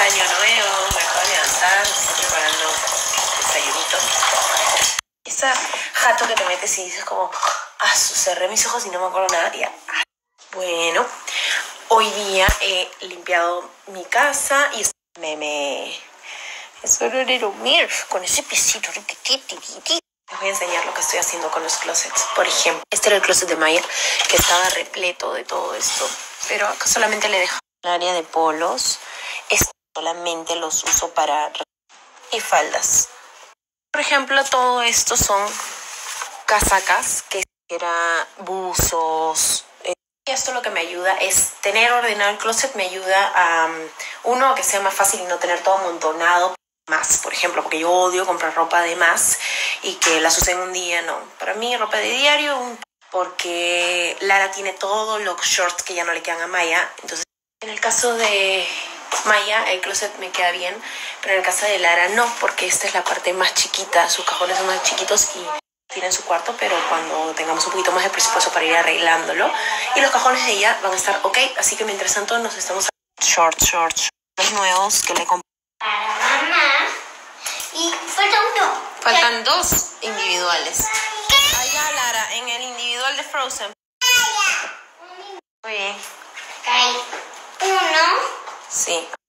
año nuevo, me acabo de levantar, estoy preparando desayunito. Esa jato que te metes y dices como, cerré mis ojos y no me acuerdo nada. Ya. Bueno, hoy día he limpiado mi casa y es hora de dormir con ese piecito. Les voy a enseñar lo que estoy haciendo con los closets. Por ejemplo, este era el closet de Maya, que estaba repleto de todo esto. Pero acá solamente le dejo el área de polos. Solamente los uso para... y faldas. Por ejemplo, todo esto son casacas, que era buzos. Y esto lo que me ayuda es tener ordenado el closet, me ayuda a, uno, a que sea más fácil y no tener todo amontonado. Más, por ejemplo, porque yo odio comprar ropa de más y que las use en un día, no. Para mí, ropa de diario, porque Lara tiene todos los shorts que ya no le quedan a Maya. Entonces, en el caso de Maya, el closet me queda bien, pero en el caso de Lara no, porque esta es la parte más chiquita, sus cajones son más chiquitos y tienen su cuarto, pero cuando tengamos un poquito más de presupuesto para ir arreglándolo. Y los cajones de ella van a estar ok, así que mientras tanto nos estamos... Shorts nuevos que le compré. Para mamá. Y falta uno. Faltan dos individuales. Allá, Lara, en el individual de Frozen. Muy bien. Hay uno. Sí.